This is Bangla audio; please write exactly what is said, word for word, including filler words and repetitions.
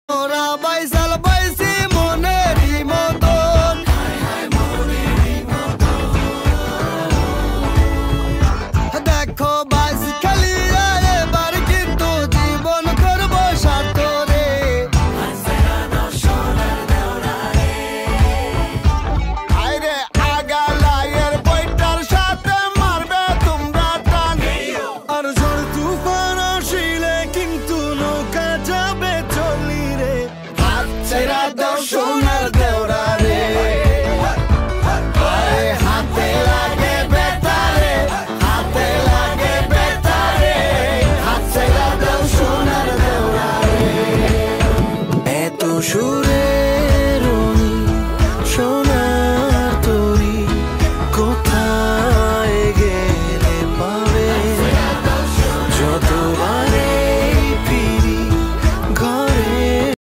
ওরা বাইসাল বাইসি মনেরই মতন দেখো বাইস খেলিয়া এবার কিন্তু জীবন করবো সার্থরে আইরে আগালায়ের বইটার সাথে মারবে তোমরা টান আর ঝড় তুফান আসিলে কিন্তু নৌকা যাবে চলি রে হাত ছেড়া দাও সোনার দেওরা রে আরে হাতে লাগে বেতা রে হাতে লাগে বেতা রে হাত ছেড়া দাও সোনার দেওরা রে এত সুরে